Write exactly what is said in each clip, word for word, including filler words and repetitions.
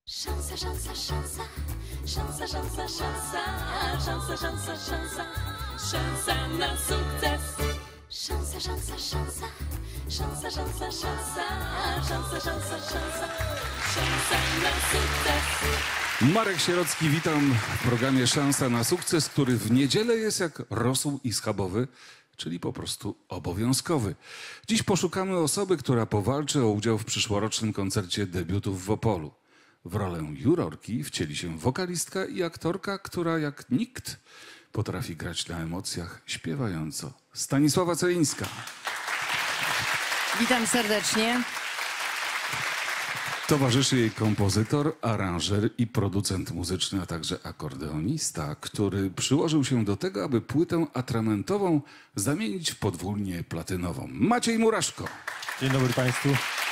Szansa, szansa, szansa, szansa, szansa, szansa, szansa, szansa, szansa, szansa na sukces. Szansa, szansa, szansa, szansa, szansa, szansa, szansa, szansa, szansa, szansa na sukces. Marek Sierocki, witam w programie Szansa na sukces, który w niedzielę jest jak rosół i schabowy, czyli po prostu obowiązkowy. Dziś poszukamy osoby, która powalczy o udział w przyszłorocznym koncercie debiutów w Opolu. W rolę jurorki wcieli się wokalistka i aktorka, która jak nikt potrafi grać na emocjach śpiewająco. Stanisława Celińska. Witam serdecznie. Towarzyszy jej kompozytor, aranżer i producent muzyczny, a także akordeonista, który przyłożył się do tego, aby płytę atramentową zamienić w podwójnie platynową. Maciej Muraszko. Dzień dobry Państwu.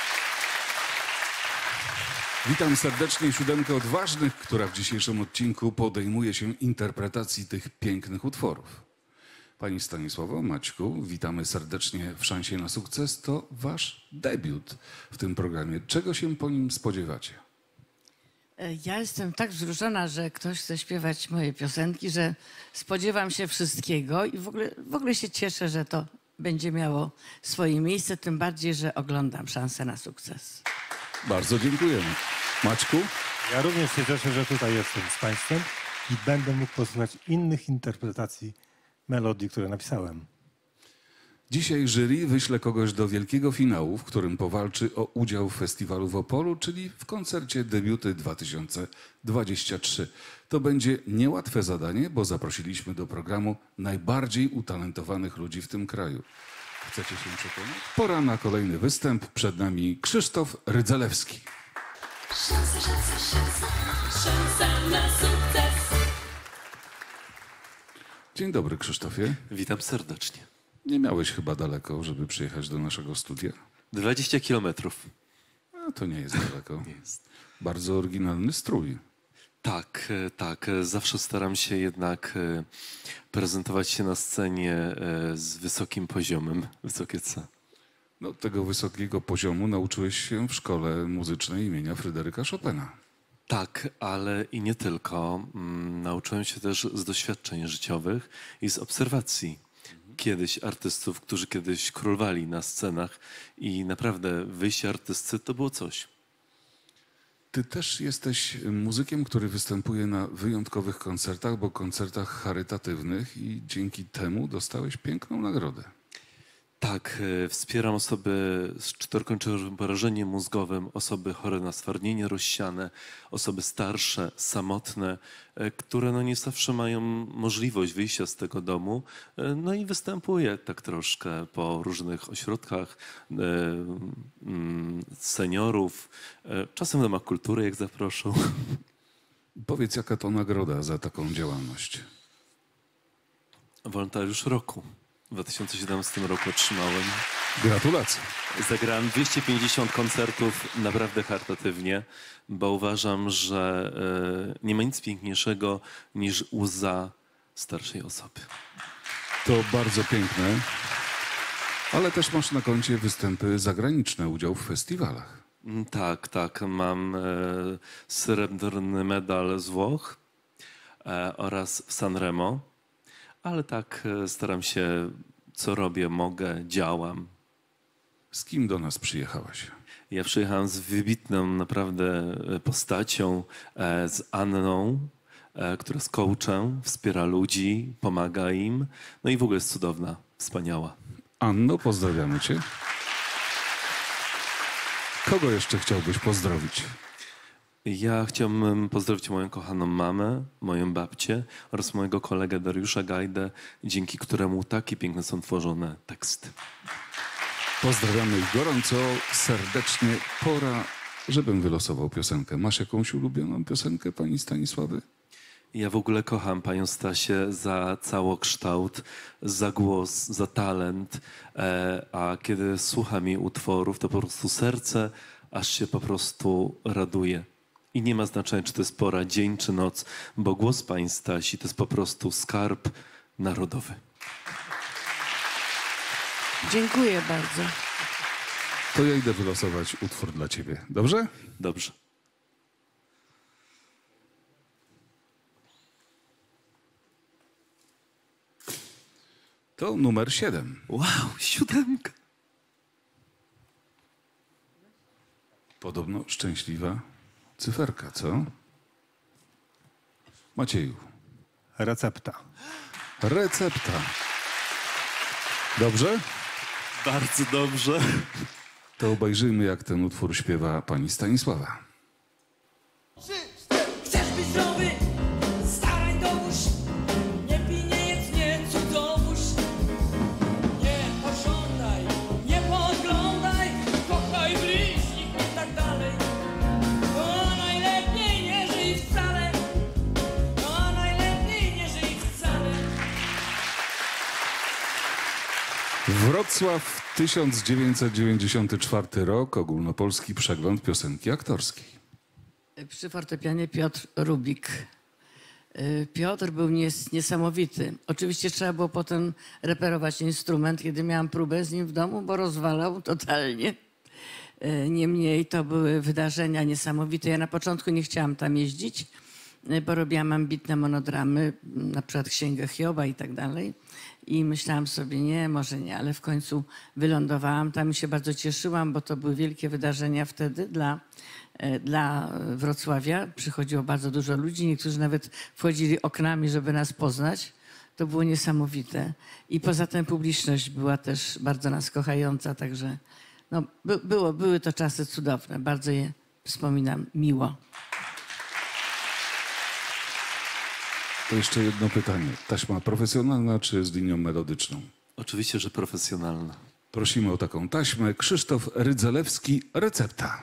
Witam serdecznie siódemkę odważnych, która w dzisiejszym odcinku podejmuje się interpretacji tych pięknych utworów. Pani Stanisławo, Maćku, witamy serdecznie w Szansie na sukces. To wasz debiut w tym programie. Czego się po nim spodziewacie? Ja jestem tak wzruszona, że ktoś chce śpiewać moje piosenki, że spodziewam się wszystkiego i w ogóle, w ogóle się cieszę, że to będzie miało swoje miejsce, tym bardziej, że oglądam Szansę na sukces. Bardzo dziękujemy. Maćku? Ja również się cieszę, że tutaj jestem z Państwem i będę mógł posłuchać innych interpretacji melodii, które napisałem. Dzisiaj jury wyśle kogoś do wielkiego finału, w którym powalczy o udział w festiwalu w Opolu, czyli w koncercie Debiuty dwa tysiące dwudziesty trzeci. To będzie niełatwe zadanie, bo zaprosiliśmy do programu najbardziej utalentowanych ludzi w tym kraju. Chcecie się przekonać? Pora na kolejny występ. Przed nami Krzysztof Rydzelewski. Szansa, szansa, szansa, szansa na sukces. Dzień dobry, Krzysztofie. Witam serdecznie. Nie miałeś chyba daleko, żeby przyjechać do naszego studia? dwadzieścia kilometrów. A to nie jest daleko. Nie jest. Bardzo oryginalny strój. Tak, e, tak. e, Zawsze staram się jednak e, prezentować się na scenie e, z wysokim poziomem. Wysokie C. No, tego wysokiego poziomu nauczyłeś się w szkole muzycznej imienia Fryderyka Chopina. Tak, ale i nie tylko. Mm, Nauczyłem się też z doświadczeń życiowych i z obserwacji kiedyś artystów, którzy kiedyś królowali na scenach i naprawdę wyjście artysty to było coś. Ty też jesteś muzykiem, który występuje na wyjątkowych koncertach, bo koncertach charytatywnych i dzięki temu dostałeś piękną nagrodę. Tak, e, wspieram osoby z czterokończowym porażeniem mózgowym, osoby chore na stwardnienie rozsiane, osoby starsze, samotne, e, które no nie zawsze mają możliwość wyjścia z tego domu. E, No i występuję tak troszkę po różnych ośrodkach e, mm, seniorów, e, czasem w domach kultury, jak zaproszą. Powiedz, jaka to nagroda za taką działalność? Wolontariusz roku. W dwa tysiące siedemnastym roku otrzymałem. Gratulacje. Zagrałem dwieście pięćdziesiąt koncertów naprawdę charytatywnie, bo uważam, że e, nie ma nic piękniejszego niż łza starszej osoby. To bardzo piękne, ale też masz na koncie występy zagraniczne, udział w festiwalach. Mm, Tak, tak. Mam e, srebrny medal z Włoch e, oraz w Sanremo, ale tak e, staram się, co robię, mogę, działam. Z kim do nas przyjechałaś? Ja przyjechałem z wybitną naprawdę e, postacią, e, z Anną, e, która jest coachem, wspiera ludzi, pomaga im. No i w ogóle jest cudowna, wspaniała. Anno, pozdrawiamy cię. Kogo jeszcze chciałbyś pozdrowić? Ja chciałbym pozdrowić moją kochaną mamę, moją babcię oraz mojego kolegę Dariusza Gajdę, dzięki któremu takie piękne są tworzone teksty. Pozdrawiamy ich gorąco, serdecznie. Pora, żebym wylosował piosenkę. Masz jakąś ulubioną piosenkę pani Stanisławy? Ja w ogóle kocham panią Stasię za całokształt, za głos, za talent, e, a kiedy słucham jej utworów, to po prostu serce aż się po prostu raduje. I nie ma znaczenia, czy to jest pora, dzień czy noc, bo głos pani Stasi to jest po prostu skarb narodowy. Dziękuję bardzo. To ja idę wylosować utwór dla ciebie. Dobrze? Dobrze. To numer siedem. Wow, siódemka. Podobno szczęśliwa cyferka, co? Macieju. Recepta. Recepta. Dobrze? Bardzo dobrze. To obejrzyjmy, jak ten utwór śpiewa pani Stanisława. Chcesz być zdrowy? Staraj dowóż. Nie pij, nie jedz, nie cudowóż. Nie pożądaj, nie podglądaj. Kochaj bliźnich i tak dalej. To najlepiej nie żyj wcale. To najlepiej nie żyj wcale. Wrocław, tysiąc dziewięćset dziewięćdziesiąty czwarty rok, ogólnopolski przegląd piosenki aktorskiej. Przy fortepianie Piotr Rubik. Piotr był nies niesamowity. Oczywiście trzeba było potem reperować instrument, kiedy miałam próbę z nim w domu, bo rozwalał totalnie. Niemniej to były wydarzenia niesamowite. Ja na początku nie chciałam tam jeździć, bo robiłam ambitne monodramy, na przykład Księgę Hioba i tak dalej. I myślałam sobie, nie, może nie, ale w końcu wylądowałam tam i się bardzo cieszyłam, bo to były wielkie wydarzenia wtedy dla, dla Wrocławia. Przychodziło bardzo dużo ludzi, niektórzy nawet wchodzili oknami, żeby nas poznać. To było niesamowite. I poza tym publiczność była też bardzo nas kochająca, także no, by, było, były to czasy cudowne. Bardzo je wspominam miło. To jeszcze jedno pytanie. Taśma profesjonalna czy z linią melodyczną? Oczywiście, że profesjonalna. Prosimy o taką taśmę. Krzysztof Rydzelewski, Recepta.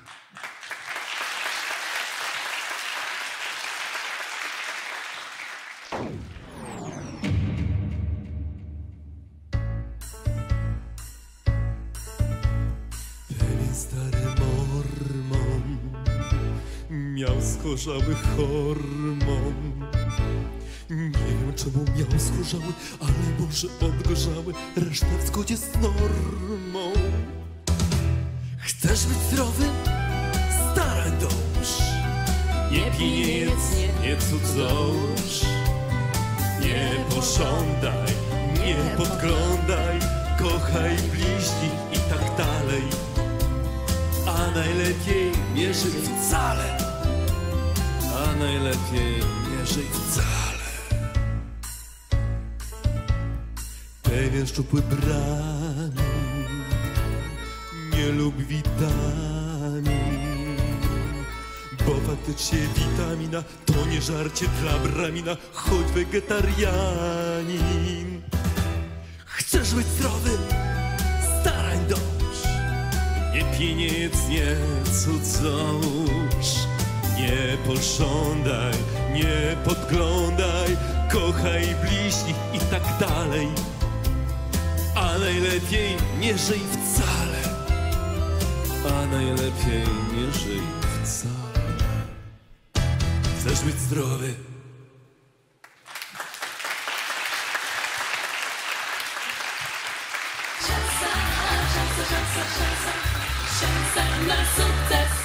Pewien stary mormon miał schorzały hormon. Nie wiem, czemu miał schorzały, ale może odgorzały, reszta w zgodzie z normą. Chcesz być zdrowy? Staraj dąż. Nie pij, nie jedz, nie cudzołóż. Nie pożądaj, nie podglądaj, kochaj bliźnich i tak dalej. A najlepiej nie żyj wcale. A najlepiej nie żyj wcale. Pewien szczupły branin nie lubi witamin, bo faktycznie witamina to nie żarcie dla bramina, choć wegetarianin. Chcesz być zdrowy? Staraj dąż. Nie pij, nie jedz, nie cudzołóż. Nie pożądaj, nie podglądaj, kochaj bliźnich i tak dalej. A najlepiej nie żyj wcale. A najlepiej nie żyj wcale. Chcesz być zdrowy? Szansa, szansa, szansa, szansa, szansa na sukces.